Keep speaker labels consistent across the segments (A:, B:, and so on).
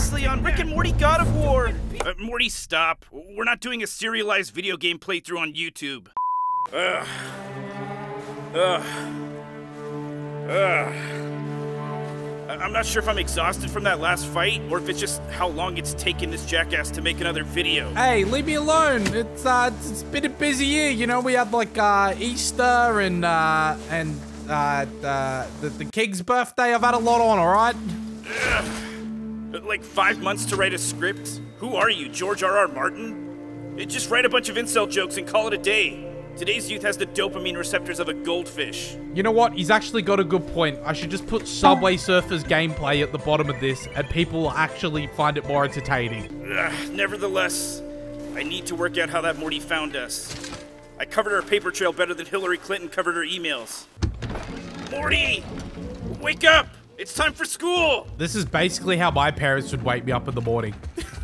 A: previously on Rick and Morty God of War. Morty, stop. We're not doing a serialized video game playthrough on YouTube. I'm not sure if I'm exhausted from that last fight, or if it's just how long it's taken this jackass to make another video.
B: Hey, leave me alone. It's been a busy year, you know. We had like Easter and the king's birthday. I've had a lot on, all right?
A: Like 5 months to write a script? Who are you, George R.R. Martin? Just write a bunch of incel jokes and call it a day. Today's youth has the dopamine receptors of a goldfish.
B: You know what? He's actually got a good point. I should just put Subway Surfers gameplay at the bottom of this, and people will actually find it more entertaining.
A: Nevertheless, I need to work out how that Morty found us. I covered our paper trail better than Hillary Clinton covered her emails. Morty! Wake up! It's time for school!
B: This is basically how my parents would wake me up in the morning.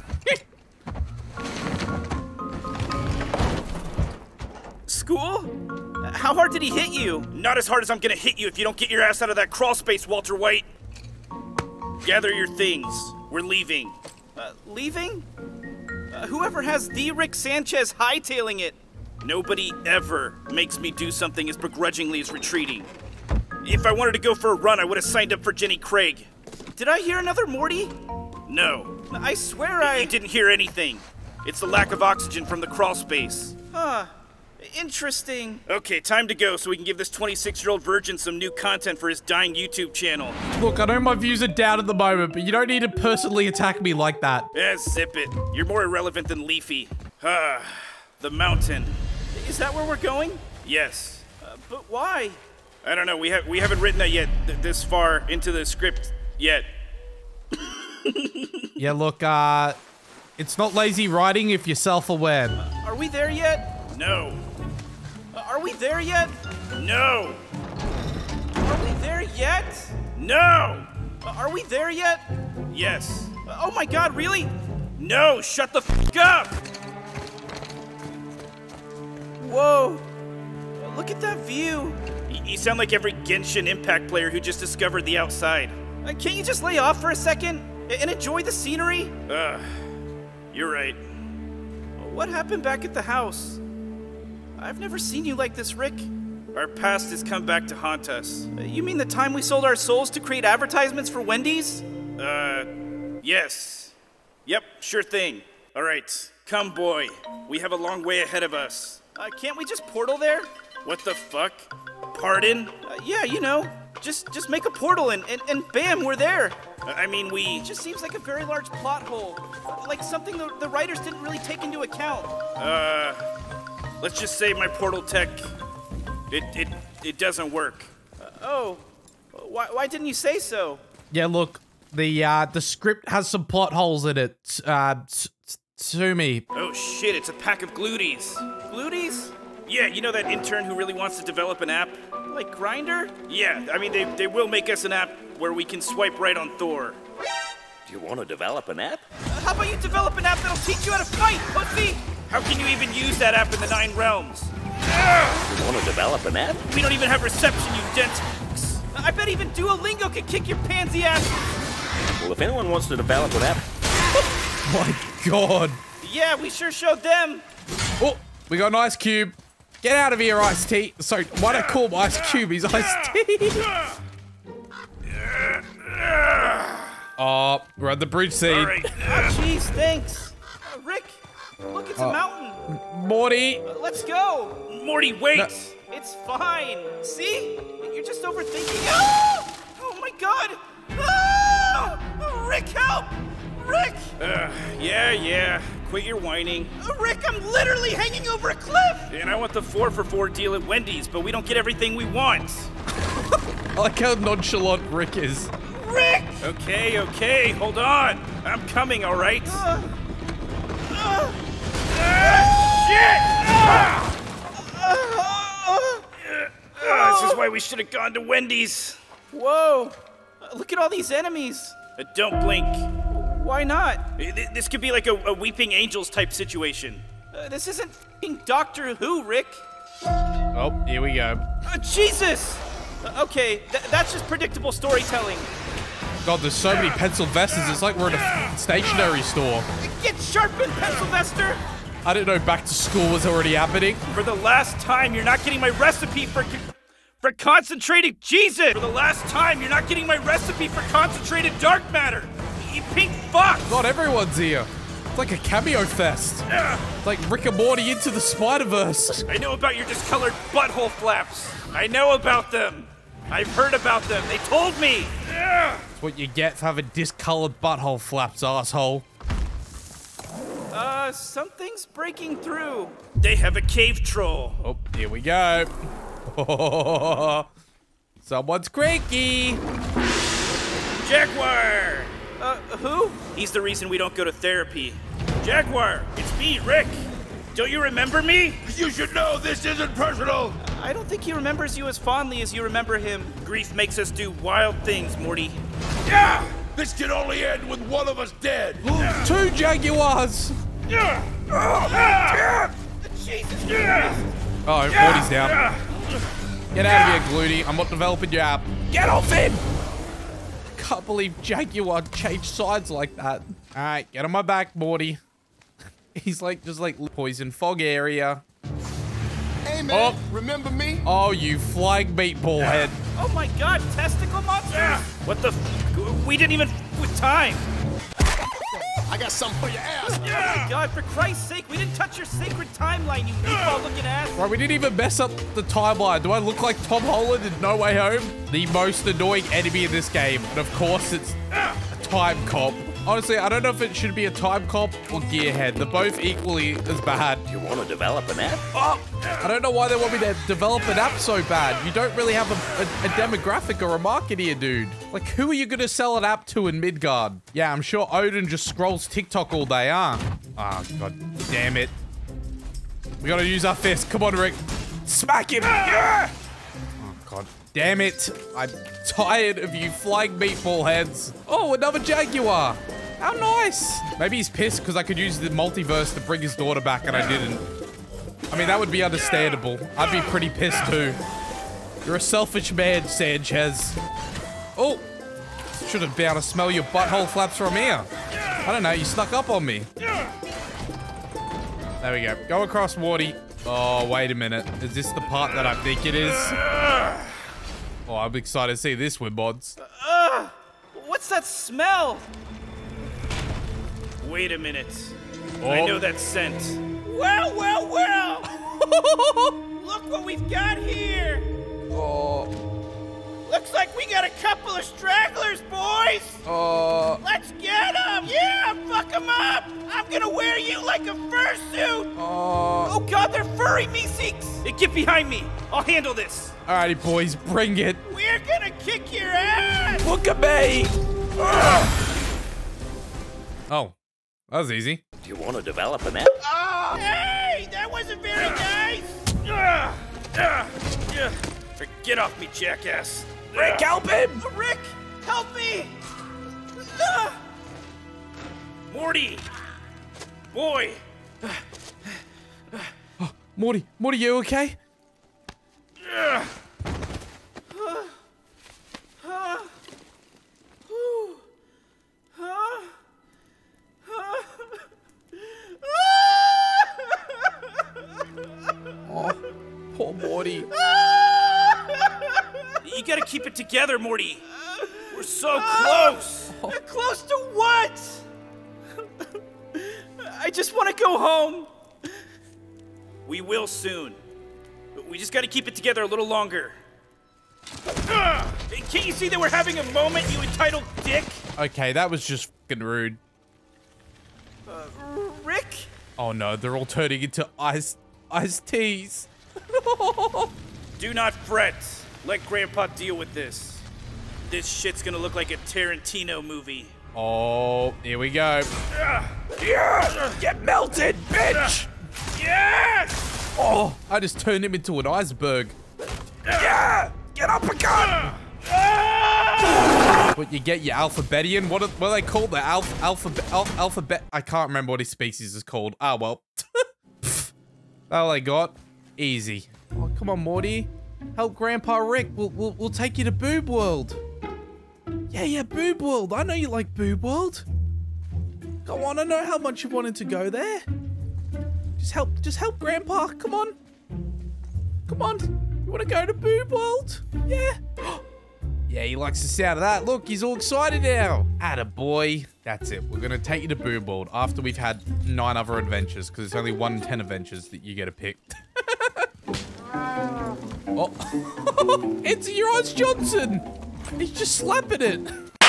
A: School? How hard did he hit you? Not as hard as I'm gonna hit you if you don't get your ass out of that crawl space, Walter White. Gather your things. We're leaving. Leaving? Whoever has the Rick Sanchez hightailing it. Nobody ever makes me do something as begrudgingly as retreating. If I wanted to go for a run, I would have signed up for Jenny Craig. Did I hear another Morty? No. I swear You didn't hear anything. It's the lack of oxygen from the crawl space. Huh. Interesting. Okay, time to go so we can give this 26-year-old virgin some new content for his dying YouTube channel.
B: Look, I know my views are down at the moment, but you don't need to personally attack me like that.
A: Zip it. You're more irrelevant than Leafy. The mountain. Is that where we're going? Yes. But why? I don't know. We haven't written that yet. This far into the script yet.
B: Yeah, look, it's not lazy writing if you're self-aware.
A: Are we there yet? No. Are we there yet? No. Are we there yet? No. Are we there yet? Yes. Oh my God, really? No, shut the f*** up! Whoa. Look at that view. You sound like every Genshin Impact player who just discovered the outside. Can't you just lay off for a second and enjoy the scenery? You're right. What happened back at the house? I've never seen you like this, Rick. Our past has come back to haunt us. You mean the time we sold our souls to create advertisements for Wendy's? Yes. Yep, sure thing. All right, come boy. We have a long way ahead of us. Can't we just portal there? What the fuck? Pardon? Yeah, you know, just make a portal and bam, we're there. I mean, It just seems like a very large plot hole. Like something the writers didn't really take into account. Let's just say my portal tech, it doesn't work. Why didn't you say so?
B: Yeah, look, the script has some plot holes in it. Sue me.
A: Oh shit, it's a pack of gluties. Gluties? Yeah, you know that intern who really wants to develop an app? Like Grindr? Yeah, I mean, they will make us an app where we can swipe right on Thor.
C: Do you want to develop an app?
A: How about you develop an app that'll teach you how to fight, pussy? How can you even use that app in the 9 realms?
C: You want to develop an app?
A: We don't even have reception, you dense f***s. I bet even Duolingo could kick your pansy ass.
C: Well, if anyone wants to develop an app...
B: My God.
A: Yeah, we sure showed them.
B: Oh, we got an Ice Cube. Get out of here, Ice T. Sorry, why'd I call him Ice Cube? He's Ice T. Oh, we're at the bridge scene.
A: Right. Oh, jeez, thanks. Rick, look, it's a mountain.
B: Morty.
A: Let's go. Morty, wait. No. It's fine. See? You're just overthinking it. Oh my God. Oh! Rick, help! Rick! Yeah. Quit your whining. Rick, I'm literally hanging over a cliff! And I want the 4 for 4 deal at Wendy's, but we don't get everything we want.
B: I like how nonchalant Rick is.
A: Rick! Okay, hold on. I'm coming, all right? Shit! This is why we should have gone to Wendy's. Whoa! Look at all these enemies. Don't blink. Why not? This could be like a Weeping Angels type situation. This isn't f***ing Doctor Who, Rick.
B: Oh, here we go.
A: Jesus! Okay, that's just predictable storytelling.
B: God, there's so many pencil vests. It's like we're in a stationery store.
A: Get sharpened, pencil vester!
B: I didn't know back to school was already happening.
A: For the last time, you're not getting my recipe for concentrated Jesus! For the last time, you're not getting my recipe for concentrated dark matter! You pink fuck!
B: God, everyone's here. It's like a cameo fest. It's like Rick and Morty into the Spider-Verse.
A: I know about your discolored butthole flaps. I know about them. I've heard about them. They told me.
B: That's what you get for having discolored butthole flaps, asshole.
A: Something's breaking through. They have a cave troll.
B: Oh, here we go. Someone's cranky.
A: Jaguar! Who? He's the reason we don't go to therapy. Jaguar, it's me, Rick. Don't you remember me?
D: You should know this isn't personal.
A: I don't think he remembers you as fondly as you remember him. Grief makes us do wild things, Morty.
D: Yeah! This can only end with one of us dead.
B: 2 jaguars.
A: Jesus Christ!
B: Oh, Morty's down. Get out of here, Glooty. I'm not developing your app.
D: Get off him!
B: Can't believe Jaguar changed sides like that. All right, get on my back, Morty. He's like, just like poison fog area.
D: Hey, man, remember me?
B: Oh, you flying meatball head.
A: Oh my god, testicle monsters! What the f- We didn't even with time!
D: I got something for your ass.
A: Oh my god, for Christ's sake, we didn't touch your sacred timeline, you meatball-looking ass!
B: Right, we didn't even mess up the timeline. Do I look like Tom Holland in No Way Home? The most annoying enemy in this game. And of course, it's a time cop. Honestly, I don't know if it should be a time cop or Gearhead. They're both equally as bad.
C: You want to develop an app?
B: Oh, I don't know why they want me to develop an app so bad. You don't really have a demographic or a market here, dude. Like, who are you going to sell an app to in Midgard? Yeah, I'm sure Odin just scrolls TikTok all day, huh? Oh, god damn it. We got to use our fist. Come on, Rick. Smack him. Yeah! Oh, god damn it. I'm tired of you flying meatball heads. Oh, another jaguar. How nice. Maybe he's pissed because I could use the multiverse to bring his daughter back and I didn't. I mean, that would be understandable. I'd be pretty pissed too. You're a selfish man, Sanchez. Oh, should have been able to smell your butthole flaps from here. I don't know, you snuck up on me. There we go. Go across, Morty. Oh, wait a minute. Is this the part that I think it is? Oh, I'm excited to see this with mods.
A: What's that smell? Wait a minute.
B: Oh.
A: I know that scent. Well, well, well! Look what we've got here!
B: Oh.
A: Looks like we got a couple of stragglers, boys! Let's get them! Yeah, fuck them up! I'm gonna wear you like a fursuit! Oh god, they're furry meeseeks! Get behind me! I'll handle this!
B: Alrighty, boys, bring it.
A: We're gonna kick your ass!
B: Look at me! Oh, that was easy.
C: Do you want to develop an app?
A: Oh, hey! That wasn't very nice! Get off me, jackass!
D: Rick, help him!
A: Rick, help me! Morty! Boy!
B: Morty, you okay? Oh, poor Morty.
A: You gotta keep it together, Morty. We're so close. Close to what? I just want to go home. We will soon. We just gotta keep it together a little longer. Can't you see that we're having a moment, you entitled dick?
B: Okay, that was just fucking rude.
A: Rick?
B: Oh no, they're all turning into iced teas.
A: Do not fret. Let Grandpa deal with this. This shit's gonna look like a Tarantino movie.
B: Oh, here we go.
D: Yeah! Get melted, bitch!
A: Yes!
B: Oh, I just turned him into an iceberg.
D: Yeah! Get up again!
B: What you get, your alphabetian? What are they called? The alphabet? I can't remember what his species is called. Ah, well. That's all I got. Easy. Oh, come on, Morty. Help Grandpa Rick. We'll take you to Boob World. Yeah, Boob World. I know you like Boob World. Go on, I know how much you wanted to go there. Just help Grandpa. Come on. Come on. You want to go to Boob World? Yeah. Yeah, he likes the sound of that. Look, he's all excited now. Attaboy. That's it. We're going to take you to Boob World after we've had 9 other adventures, because it's only 1 in 10 adventures that you get to pick. Oh. It's Urias Johnson. He's just slapping it.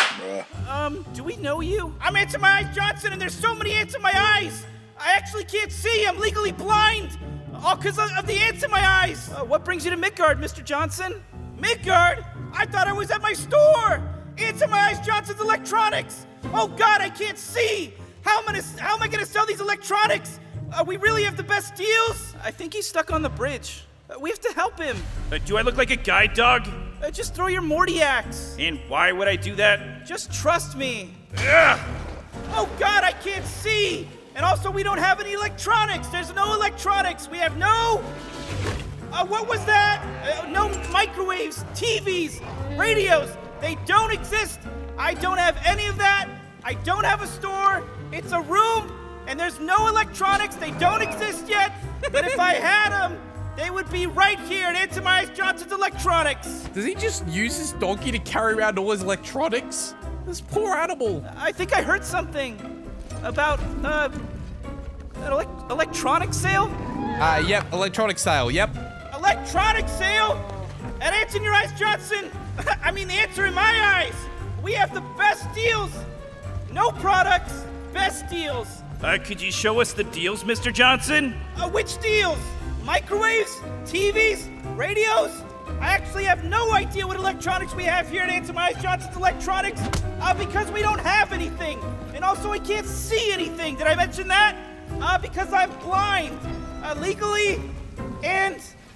A: Do we know you? I'm Ants in My Eyes Johnson, and there's so many ants in my eyes. I actually can't see. I'm legally blind. All because of the ants in my eyes. What brings you to Midgard, Mr. Johnson? Midgard? I thought I was at my store. Ants in My Eyes Johnson's Electronics. Oh, God, I can't see. How am I gonna sell these electronics? We really have the best deals? I think he's stuck on the bridge. We have to help him. Do I look like a guide dog? Just throw your Morty axe. And why would I do that? Just trust me. Ugh. Oh, God, I can't see. And also, we don't have any electronics. There's no electronics. We have no... what was that? No microwaves, TVs, radios. They don't exist. I don't have any of that. I don't have a store. It's a room, and there's no electronics. They don't exist yet. But if I had them, they would be right here at Ants in My Eyes Johnson's Electronics.
B: Does he just use his donkey to carry around all his electronics? This poor animal.
A: I think I heard something about, an electronic sale?
B: Yep, electronic sale, yep.
A: Electronic sale? At Ants in Your Eyes Johnson? I mean, the ants are in my eyes. We have the best deals. No products, best deals. Could you show us the deals, Mr. Johnson? Which deals? Microwaves? TVs? Radios? I actually have no idea what electronics we have here at Ants in My Eyes Johnson's Electronics, because we don't have anything. And also, I can't see anything. Did I mention that? Because I'm blind, legally, and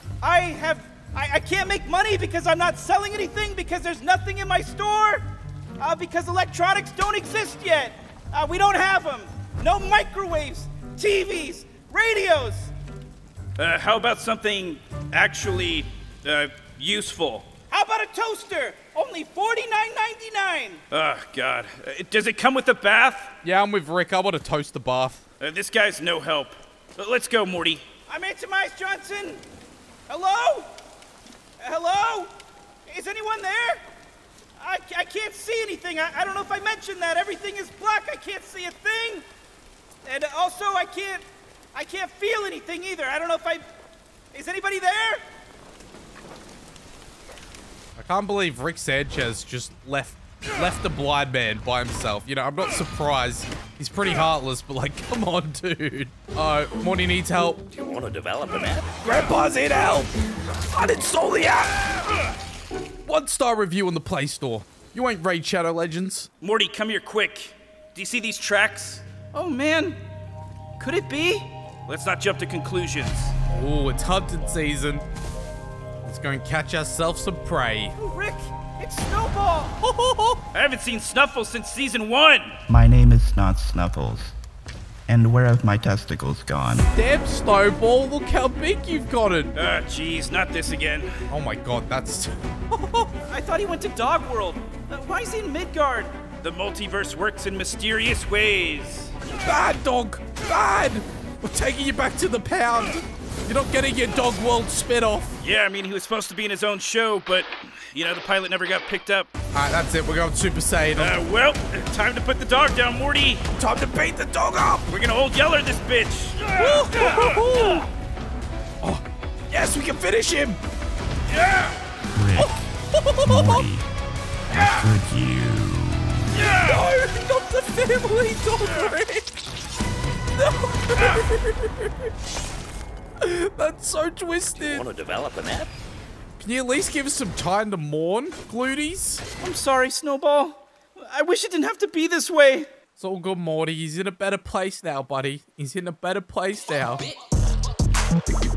A: I can't make money because I'm not selling anything, because there's nothing in my store, because electronics don't exist yet. We don't have them. No microwaves, TVs, radios. How about something actually useful? How about a toaster? Only $49.99. Oh, God. Does it come with a bath?
B: Yeah, I'm with Rick. I want to toast the bath.
A: This guy's no help. Let's go, Morty. I'm Ants in My Eyes Johnson. Hello? Hello? Is anyone there? I can't see anything. I don't know if I mentioned that. Everything is black. I can't see a thing. And also, I can't feel anything either. I don't know if is anybody there?
B: I can't believe Rick Sanchez just left the blind man by himself. You know, I'm not surprised. He's pretty heartless, but like, come on, dude. Morty needs help.
C: Do you want to develop an app?
B: Grandpa's in help. Uninstall the app. 1-star review on the Play Store. You ain't Raid Shadow Legends.
A: Morty, come here quick. Do you see these tracks? Oh, man. Could it be? Let's not jump to conclusions.
B: Oh, it's hunting season. Let's go and catch ourselves some prey.
A: Oh, Rick, it's Snowball. I haven't seen Snuffles since season 1.
E: My name is not Snuffles. And where have my testicles gone?
B: Damn, Snowball, look how big you've got it.
A: Jeez, not this again.
B: Oh my God, that's...
A: I thought he went to Dog World. Why is he in Midgard? The multiverse works in mysterious ways.
B: Bad, dog, bad. We're taking you back to the pound. You're not getting your Dog World spin-off.
A: Yeah, I mean, he was supposed to be in his own show, but, you know, the pilot never got picked up.
B: All right, that's it. We're going Super Saiyan.
A: Well, time to put the dog down, Morty.
B: Time to beat the dog up.
A: We're gonna old yeller this bitch.
B: Oh, yes, we can finish him.
A: Yeah.
E: Rick, Morty, after you.
B: No, not the family dog, Rick. No. That's so twisted.
C: Want to develop an app?
B: Can you at least give us some time to mourn, Gluties?
A: I'm sorry, Snowball. I wish it didn't have to be this way.
B: It's all good, Morty. He's in a better place now, buddy. He's in a better place now.